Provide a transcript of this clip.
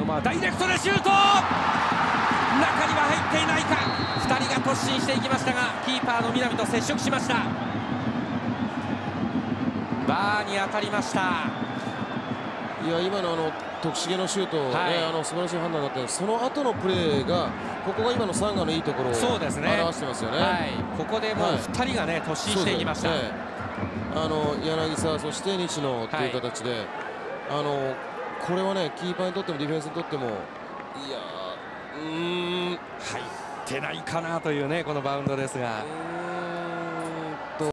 間ダイレクトでシュート、中には入っていないか。2人が突進していきましたがキーパーの南と接触しました。バーに当たりました。 いや今の徳重のシュート、素晴らしい判断だったんです。その後のプレーがここが今のサンガのいいところを表してますよね。 ここでもう2人がね突進していきました。 柳沢そして西野という形で、これはねキーパーにとってもディフェンスにとってもいや入ってないかなというねこのバウンドですが。